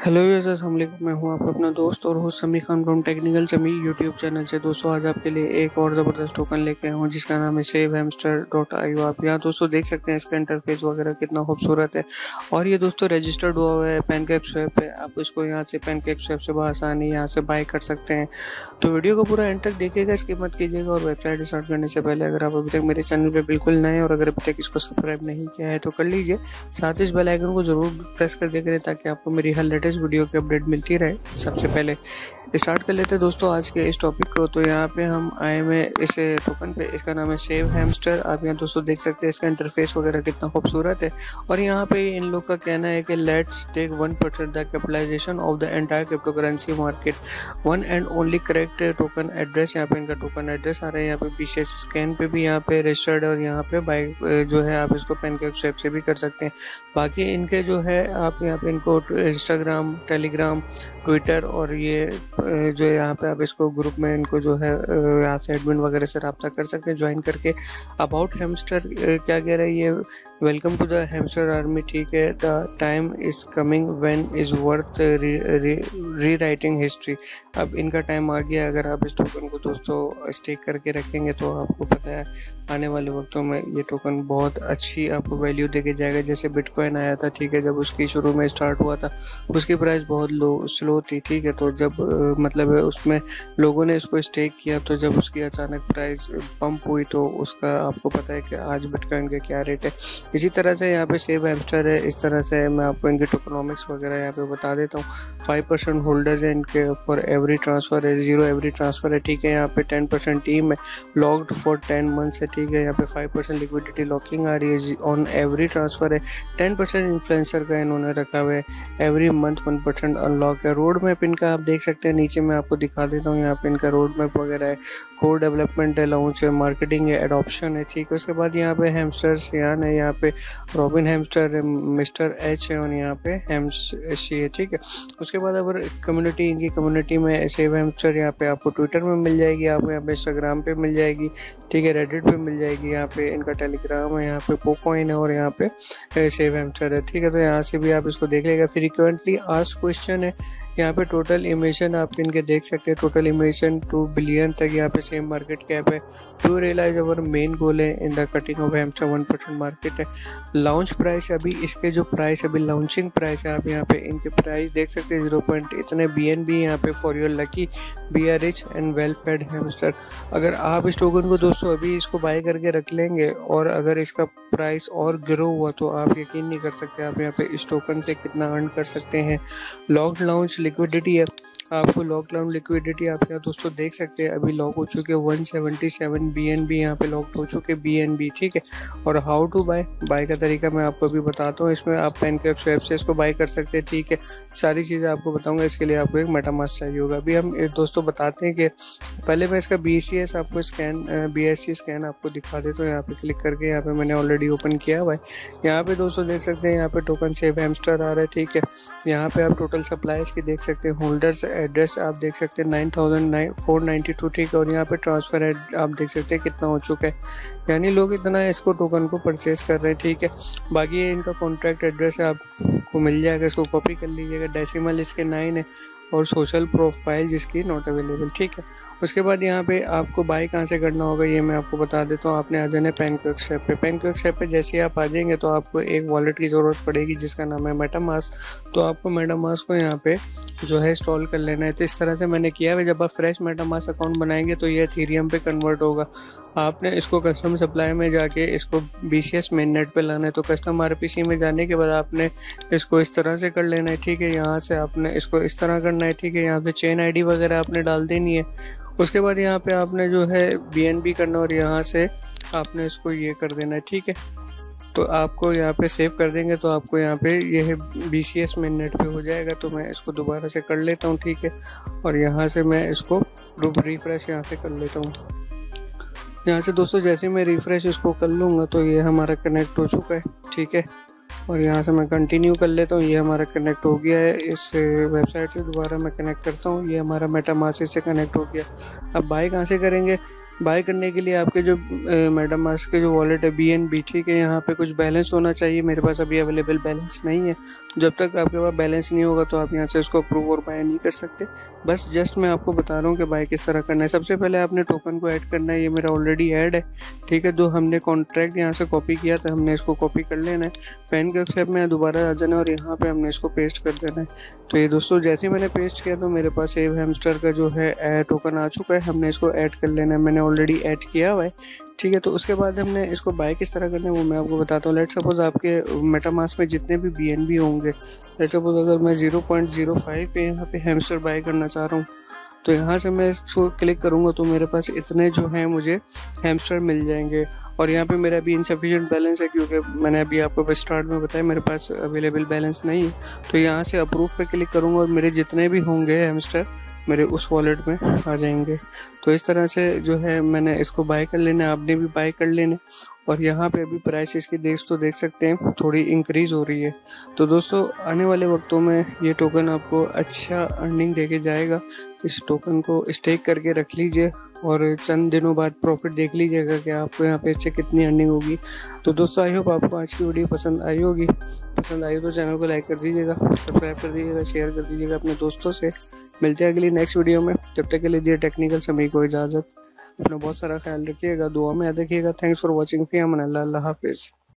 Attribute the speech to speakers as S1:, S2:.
S1: Hello users, अस्सलाम वालेकुम। मैं हूं आपका अपना दोस्त और host Sami Khan from technical Sami YouTube channel से। दोस्तों आज आपके लिए एक और ज़बरदस्त टोकन लेके आया हूं जिसका नाम है SaveHamster.io। आप यहाँ दोस्तों देख सकते हैं इसका इंटरफेस वगैरह कितना खूबसूरत है। और ये दोस्तों रजिस्टर्ड हुआ हुआ है PancakeSwap पे। आप इसको यहाँ से PancakeSwap से बआसानी यहाँ से बाय कर सकते हैं। तो वीडियो को पूरा एंड तक देखिएगा, स्किप मत कीजिएगा। और वेबसाइट स्टार्ट करने से पहले अगर आप अभी तक मेरे चैनल पर बिल्कुल नए और अगर अभी तक इसको सब्सक्राइब नहीं किया है तो कर लीजिए। साथ ही इस बेल आइकन को जरूर प्रेस कर दिया करें ताकि आपको मेरी हर लेटेस्ट वीडियो की अपडेट मिलती रहे। सबसे पहले स्टार्ट कर लेते हैं दोस्तों आज के इस टॉपिक को। तो यहाँ पे हम आए हैं इस टोकन पे, इसका नाम है SaveHamster। आप यहाँ दोस्तों देख सकते हैं इसका इंटरफेस वगैरह कितना खूबसूरत है। और यहाँ पे इन लोग का कहना है कि let's take 1% the capitalization of the entire crypto currency market, one and only correct token address. यहाँ पे इनका टोकन एड्रेस आ रहा है। यहाँ पे पीछे स्कैन पे भी यहाँ पे रजिस्टर्ड है और यहाँ पे बाय जो है आप इसको PancakeSwap से भी कर सकते हैं। बाकी इनके जो है आप यहाँ पे इनको इंस्टाग्राम, टेलीग्राम, ट्विटर और ये जो यहाँ पे आप इसको ग्रुप में इनको जो है यहाँ से एडमिन वगैरह से रब्ता कर सकते हैं ज्वाइन करके। अबाउट हैमस्टर क्या कह रहा है ये, welcome to the hamster army. ठीक है, the time is coming when is worth rewriting history. अब इनका टाइम आ गया। अगर आप इस टोकन को दोस्तों स्टेक करके रखेंगे तो आपको पता है आने वाले वक्तों में ये टोकन बहुत अच्छी आपको वैल्यू देके जाएगा। जैसे बिटकॉइन आया था, ठीक है, जब उसकी शुरू में स्टार्ट हुआ था उसकी प्राइस बहुत स्लो थी, ठीक है। तो जब मतलब उसमें लोगों ने इसको स्टेक किया तो जब उसकी अचानक प्राइस पंप हुई तो उसका आपको पता है कि आज बिटकॉइन का क्या रेट है। इसी तरह से यहाँ पे SaveHamster है। इस तरह से मैं आपको इनके टोकनॉमिक्स वगैरह यहाँ पे बता देता हूँ। 5% होल्डर्स है इनके फॉर एवरी ट्रांसफ़र है, 0 एवरी ट्रांसफ़र है, ठीक है। यहाँ पे 10% टीम है, लॉक्ड फॉर 10 मंथ्स है, ठीक है। यहाँ पे 5% लिक्विडिटी लॉकिंग आ रही है ऑन एवरी ट्रांसफ़र है। 10% इन्फ्लुएंसर का इन्होंने रखा हुआ है, एवरी मंथ 1% अनलॉक है। रोड मैप इनका आप देख सकते हैं, नीचे मैं आपको दिखा देता हूँ। यहाँ पे इनका रोड मैप वगैरह है, कोर डेवलपमेंट है, लॉन्च है, मार्केटिंग है, एडॉप्शन है, ठीक है। उसके बाद यहाँ पे हैमस्टर्स यान है, यहाँ पे रॉबिन हैमस्टर है, मिस्टर एच है और यहाँ पे हैमसी है, ठीक है। उसके बाद अगर कम्युनिटी, इनकी कम्युनिटी में SaveHamster यहाँ पे आपको ट्विटर में मिल जाएगी, आपको यहाँ पे इंस्टाग्राम पे मिल जाएगी, ठीक है, रेडिट पे मिल जाएगी, यहाँ पे इनका टेलीग्राम है, यहाँ पे पोकॉइन है और यहाँ पे SaveHamster है, ठीक है। तो यहाँ से भी आप इसको देख लेगा। फ्रीक्वेंटली आस्क्ड क्वेश्चन है, यहाँ पे टोटल इमिशन आप इनके देख सकते हैं, टोटल इमिशन 2 बिलियन तक यहाँ पे सेम मार्केट कैप है। To realize our main goal है in the cutting of hamster 1% market है। लॉन्च प्राइस अभी इसके जो प्राइस अभी लॉन्चिंग प्राइस है, आप यहाँ पे इनके प्राइस देख सकते हैं 0 इतने BNB यहाँ पे for your lucky be are rich and well fed hamster. अगर आप इस टोकन को दोस्तों अभी इसको बाय करके रख लेंगे और अगर इसका प्राइस और ग्रो हुआ तो आप यकीन नहीं कर सकते आप यहाँ पे इस टोकन से कितना अर्न कर सकते हैं। लॉक्ड लाउंच लिक्विडिटी है, आपको लॉकडाउन लिक्विडिटी आप यहाँ दोस्तों देख सकते हैं अभी लॉक हो चुके 177 BNB यहाँ पे लॉक हो चुके BNB, ठीक है। और हाउ टू बाय का तरीका मैं आपको अभी बताता हूँ। इसमें आप PancakeSwap से इसको बाय कर सकते हैं, ठीक है। सारी चीज़ें आपको बताऊंगा, इसके लिए आपको एक मेटामास्क चाहिए होगा। अभी हम दोस्तों बताते हैं कि पहले मैं इसका BCS आपको BSC स्कैन आपको दिखा देता हूँ। यहाँ पे क्लिक करके यहाँ पे मैंने ऑलरेडी ओपन किया हुआ है। यहाँ पे दोस्तों देख सकते हैं यहाँ पे टोकन SaveHamster आ रहा है, ठीक है। यहाँ पे आप टोटल सप्लाईज की देख सकते हैं, होल्डर्स एड्रेस आप देख सकते हैं 9492, ठीक है। और यहाँ पे ट्रांसफ़र आप देख सकते हैं कितना हो चुका है, यानी लोग इतना इसको टोकन को परचेस कर रहे हैं, ठीक है। बाकी ये इनका कॉन्ट्रैक्ट एड्रेस आपको मिल जाएगा, इसको कॉपी कर लीजिएगा। डेसिमल इसके 9 है और सोशल प्रोफाइल जिसकी नॉट अवेलेबल, ठीक है। उसके बाद यहाँ पे आपको बाय कहाँ से करना होगा ये मैं आपको बता देता हूँ। आपने आ जाना है PancakeSwap पे। PancakeSwap पे जैसे आप आ जाएंगे तो आपको एक वॉलेट की ज़रूरत पड़ेगी जिसका नाम है मेटामास्क। तो आपको मेटामास्क को यहाँ पे जो है इंस्टॉल कर लेना है। तो इस तरह से मैंने किया है। जब आप फ्रेश मेटामास्क अकाउंट बनाएंगे तो ये एथेरियम पे कन्वर्ट होगा। आपने इसको कस्टम सप्लाई में जाके इसको BCS मेननेट पे लाना है। तो कस्टम RPC में जाने के बाद आपने इसको इस तरह से कर लेना है, ठीक है। यहाँ से आपने इसको इस तरह करना है, ठीक है। यहाँ पे चेन ID वगैरह आपने डाल देनी है। उसके बाद यहाँ पे आपने जो है BNB करना और यहाँ से आपने इसको ये कर देना है, ठीक है। तो आपको यहाँ पे सेव कर देंगे तो आपको यहाँ पे ये BCS मेननेट पे हो जाएगा। तो मैं इसको दोबारा से कर लेता हूँ, ठीक है। और यहाँ से मैं इसको रिफ्रेश यहाँ से कर लेता हूँ। यहाँ से दोस्तों जैसे मैं रिफ्रेश इसको कर लूँगा तो ये हमारा कनेक्ट हो चुका है, ठीक है। और यहाँ से मैं कंटिन्यू कर लेता हूँ। ये हमारा कनेक्ट हो गया है। इस वेबसाइट से दोबारा मैं कनेक्ट करता हूँ। ये हमारा मेटामास्क से कनेक्ट हो गया। अब बाय कहाँ से करेंगे, बाय करने के लिए आपके जो मेटामास्क के जो वॉलेट है BNB, ठीक है, यहाँ पे कुछ बैलेंस होना चाहिए। मेरे पास अभी अवेलेबल बैलेंस नहीं है। जब तक आपके पास बैलेंस नहीं होगा तो आप यहाँ से इसको अप्रूव और बाय नहीं कर सकते। बस जस्ट मैं आपको बता रहा हूँ कि बाय किस तरह करना है। सबसे पहले आपने टोकन को ऐड करना है। ये मेरा ऑलरेडी ऐड है, ठीक है। जो हमने कॉन्ट्रैक्ट यहाँ से कॉपी किया था, हमने इसको कॉपी कर लेना है। पेन के स्टेप में दोबारा आ जाना है और यहाँ पे हमने इसको पेस्ट कर देना है। तो ये दोस्तों जैसे ही मैंने पेस्ट किया तो मेरे पास सेव हैमस्टर का जो है टोकन आ चुका है। हमने इसको ऐड कर लेना है, मैंने ऑलरेडी ऐड किया हुआ है, ठीक है। तो उसके बाद हमने इसको बाय किस तरह करना है वो मैं आपको बताता हूँ। लेट सपोज आपके मेटामास्क में जितने भी BNB होंगे, लेट सपोज अगर मैं 0.05 पे यहाँ पे हैमस्टर बाय करना चाह रहा हूँ, तो यहाँ से मैं इसको क्लिक करूँगा तो मेरे पास इतने जो हैं मुझे हैमस्टर मिल जाएंगे। और यहाँ पे मेरा अभी इनसफिशिएंट बैलेंस है, क्योंकि मैंने अभी आपको स्टार्ट में बताया मेरे पास अवेलेबल बैलेंस नहीं है। तो यहाँ से अप्रूव पे क्लिक करूँगा और मेरे जितने भी होंगे हैमस्टर मेरे उस वॉलेट में आ जाएंगे। तो इस तरह से जो है मैंने इसको बाय कर लेना, आपने भी बाय कर लेना। और यहाँ पे अभी प्राइस इसकी देख सकते हैं थोड़ी इंक्रीज़ हो रही है। तो दोस्तों आने वाले वक्तों में ये टोकन आपको अच्छा अर्निंग देके जाएगा। इस टोकन को स्टेक करके रख लीजिए और चंद दिनों बाद प्रॉफिट देख लीजिएगा कि आपको यहाँ पे इससे कितनी अर्निंग होगी। तो दोस्तों आई होप आपको आज की वीडियो पसंद आई होगी। पसंद आई तो चैनल को लाइक कर दीजिएगा, सब्सक्राइब कर दीजिएगा, शेयर कर दीजिएगा अपने दोस्तों से। मिलते हैं अगली नेक्स्ट वीडियो में। जब तक के लिए दिए टेक्निकल समय को इजाज़त। अपना बहुत सारा ख्याल रखिएगा, दुआ में याद रखिएगा। Thanks for watching. फी अमान अल्लाह, अल्लाह हाफिज़।